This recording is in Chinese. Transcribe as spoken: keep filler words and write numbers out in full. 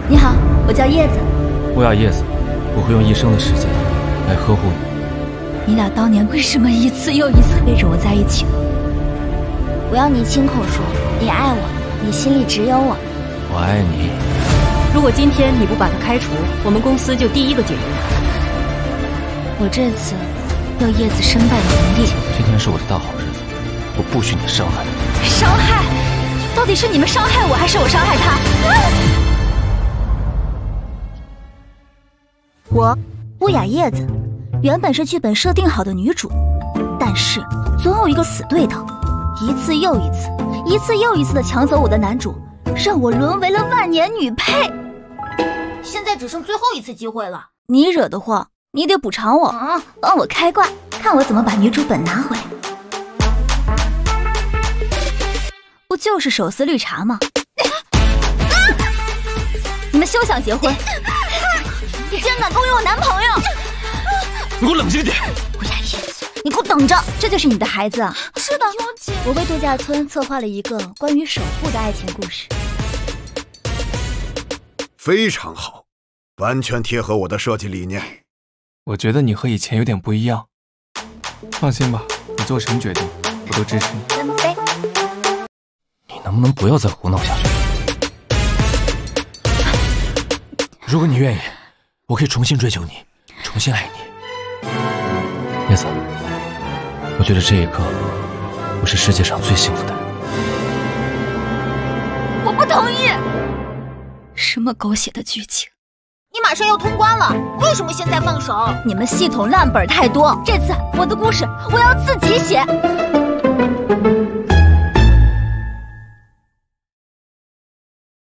你好，我叫叶子。 我叫叶子，我会用一生的时间来呵护你。 你俩当年为什么一次又一次背着我在一起？ 我要你亲口说，你爱我，你心里只有我。 我爱你。 如果今天你不把他开除，我们公司就第一个解约。 我这次要叶子身败名裂。 今天是我的大好日子，我不许你伤害我。 伤害？到底是你们伤害我，还是我伤害他？ 我乌雅叶子，原本是剧本设定好的女主，但是总有一个死对头，一次又一次，一次又一次的抢走我的男主，让我沦为了万年女配。现在只剩最后一次机会了，你惹的祸，你得补偿我，啊、帮我开挂，看我怎么把女主本拿回来。不就是手撕绿茶吗？你们休想结婚！你竟然敢勾引我男朋友！ 你给我冷静点！ 乌雅叶子，你给我等着！这就是你的孩子啊？是的，我为度假村策划了一个关于守护的爱情故事。 非常好，完全贴合我的设计理念。 我觉得你和以前有点不一样。放心吧，你做什么决定，我都支持你。 干杯！ 你能不能不要再胡闹下去？如果你愿意，我可以重新追求你，重新爱你。叶子，我觉得这一刻，我是世界上最幸福的人。 我不同意！ 什么狗血的剧情？ 你马上要通关了，为什么现在放手？你们系统烂本太多，这次我的故事我要自己写。